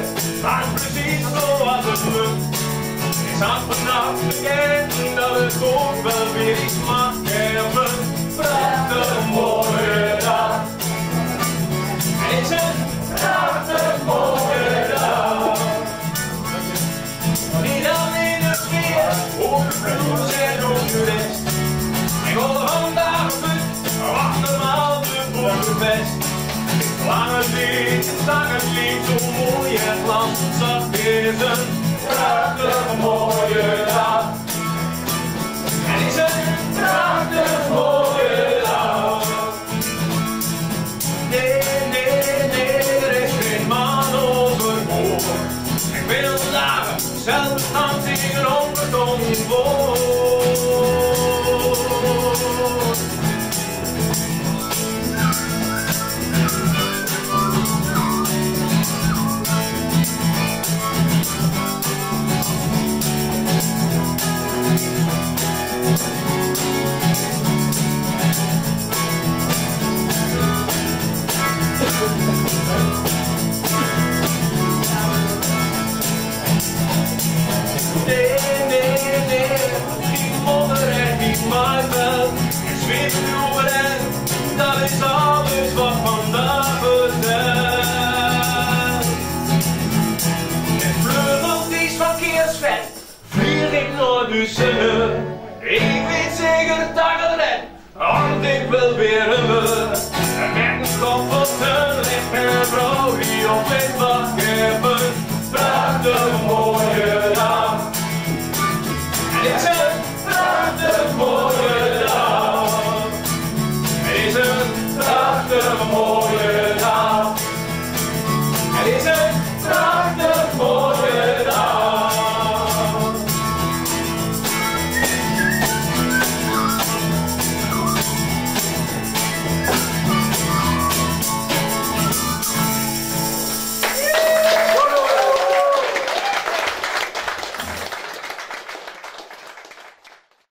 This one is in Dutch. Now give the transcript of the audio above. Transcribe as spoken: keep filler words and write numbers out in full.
maar precies zoals het moet. Ik zag vannacht bekend dat het ook wel weer iets mag hebben. Prachtig mooie dag. Het is een prachtig mooie dag. Niet alleen het weer, ook de blues en ook de rest. Ik wil vandaag op het, wacht normaal de boerenbest. Lange lied, lange lied, zo mooi het land zag is een prachtig mooie dag. Het is een prachtig mooie dag. Nee, nee, nee, er is geen man overboord. Ik wil dagen zelf gaan zingen om het onwoord. Nee, nee, nee, die modder en die maaivel, ik zweef over en dat is alles wat vandaag vertelt. Het vleugelt is van Keersvet, vlieg ik naar de zonne. Ik weet zeker dat ik het red, want ik wil weer hebben. En met een kop op de licht en vrouw die op mijn wacht heeft.